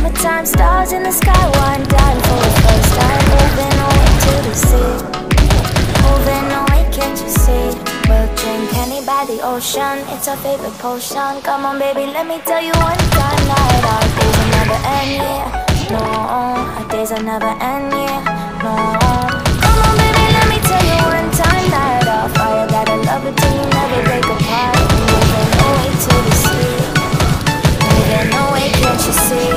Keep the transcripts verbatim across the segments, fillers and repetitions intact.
summertime stars in the sky, one down for the first time. Moving away to the sea, moving away, can't you see? We'll drink honey by the ocean, it's our favorite potion. Come on baby, let me tell you one time that our days will never end, yeah. No, our days will never end, yeah. No. Come on baby, let me tell you one time that our fire got a love it till you never break apart. Moving away to the sea, moving away, can't you see?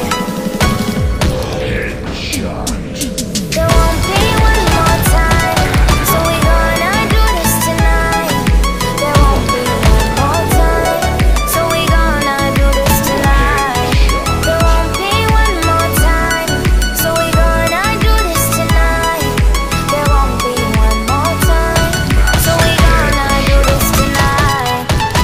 There won't be one more time, so we gonna do this tonight. There won't be one more time, so we gonna do this tonight. There won't be one more time, so we gonna do this tonight. There won't be one more time, so we gonna do this tonight.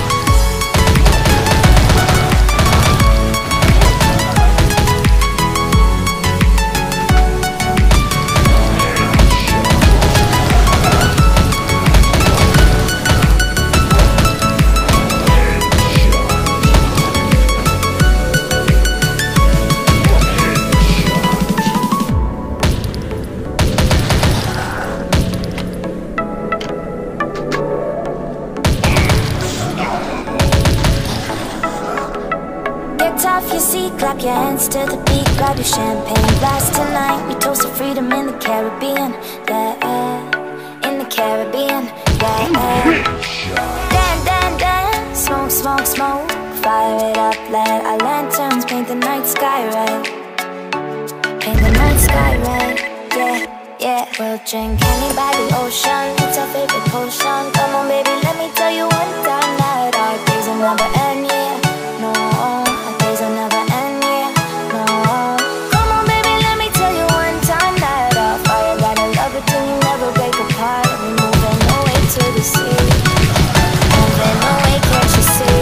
Get off your seat, clap your hands to the beat, grab your champagne glass tonight. We toast to freedom in the Caribbean, yeah, in the Caribbean, yeah. Dan, dan, dan, smoke, smoke, smoke, fire it up, let our lanterns paint the night sky red, paint the night sky red, yeah, yeah. We'll drink honey by the ocean, it's our favorite potion. Come on baby, let me tell you one time that our days will never end, yeah. No, our days will never end, yeah. No. Come on baby, let me tell you one time that our fire got a love it till you never break apart. We're moving away to the sea, moving away, can't you see?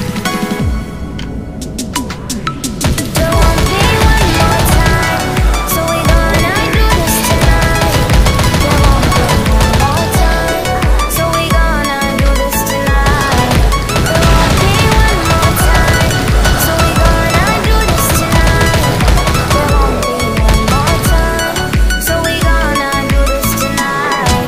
There won't be one more time, so we gonna do this tonight. There won't be one more time, so we gonna do this tonight. There won't be one more time, so we gonna do this tonight. There won't be one more time, so we gonna do this tonight.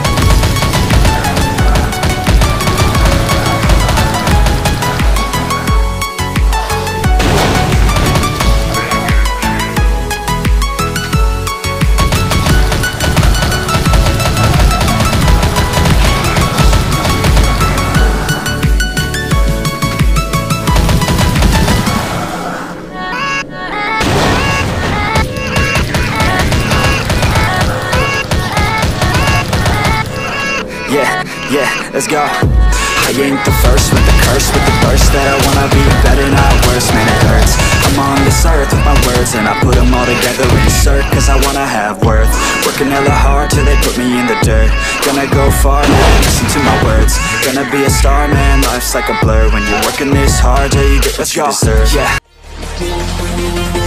Yeah, yeah, let's go. I ain't the first with the curse, with the burst that I wanna be better, not worse, man it hurts. I'm on this earth with my words and I put them all together, insert, cause I wanna have worth. Working hella hard till they put me in the dirt. Gonna go far now, listen to my words. Gonna be a star, man, life's like a blur. When you're working this hard, yeah, you get what you deserve. Yeah.